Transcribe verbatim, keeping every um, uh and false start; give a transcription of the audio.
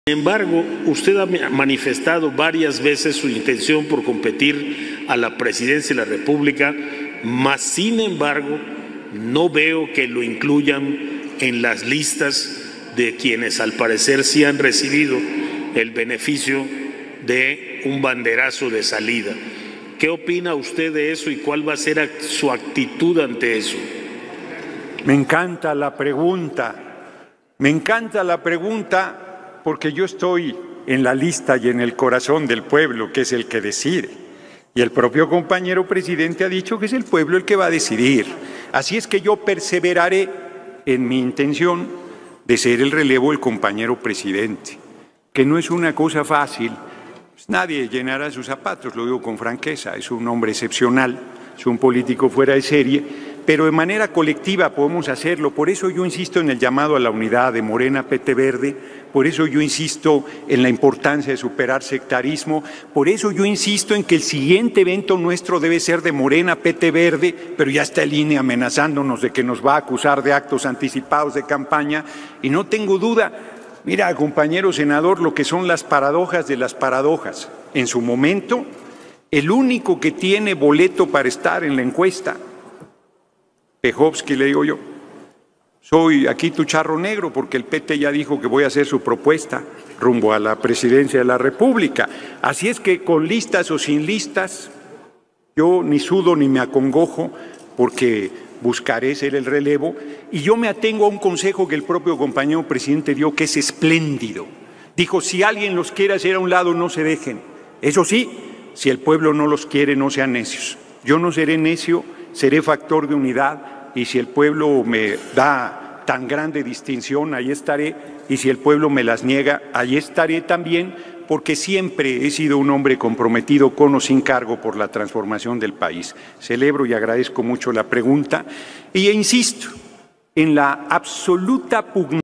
Sin embargo, usted ha manifestado varias veces su intención por competir a la presidencia de la República, mas sin embargo no veo que lo incluyan en las listas de quienes al parecer sí han recibido el beneficio de un banderazo de salida. ¿Qué opina usted de eso y cuál va a ser su actitud ante eso? Me encanta la pregunta, me encanta la pregunta porque yo estoy en la lista y en el corazón del pueblo, que es el que decide. Y el propio compañero presidente ha dicho que es el pueblo el que va a decidir. Así es que yo perseveraré en mi intención de ser el relevo del compañero presidente, que no es una cosa fácil. Pues nadie llenará sus zapatos, lo digo con franqueza, es un hombre excepcional, es un político fuera de serie, pero de manera colectiva podemos hacerlo. Por eso yo insisto en el llamado a la unidad de Morena, P T Verde, por eso yo insisto en la importancia de superar sectarismo, por eso yo insisto en que el siguiente evento nuestro debe ser de Morena, P T Verde, pero ya está el I N E amenazándonos de que nos va a acusar de actos anticipados de campaña, y no tengo duda. Mira, compañero senador, lo que son las paradojas de las paradojas. En su momento, el único que tiene boleto para estar en la encuesta, Pehovsky, le digo yo, soy aquí tu charro negro porque el P T ya dijo que voy a hacer su propuesta rumbo a la presidencia de la República. Así es que con listas o sin listas, yo ni sudo ni me acongojo porque buscaré ser el relevo, y yo me atengo a un consejo que el propio compañero presidente dio, que es espléndido. Dijo, si alguien los quiere hacer a un lado, no se dejen. Eso sí, si el pueblo no los quiere, no sean necios. Yo no seré necio, seré factor de unidad, y si el pueblo me da tan grande distinción, ahí estaré, y si el pueblo me las niega, ahí estaré también, porque siempre he sido un hombre comprometido con o sin cargo por la transformación del país. Celebro y agradezco mucho la pregunta, y insisto en la absoluta pugnacia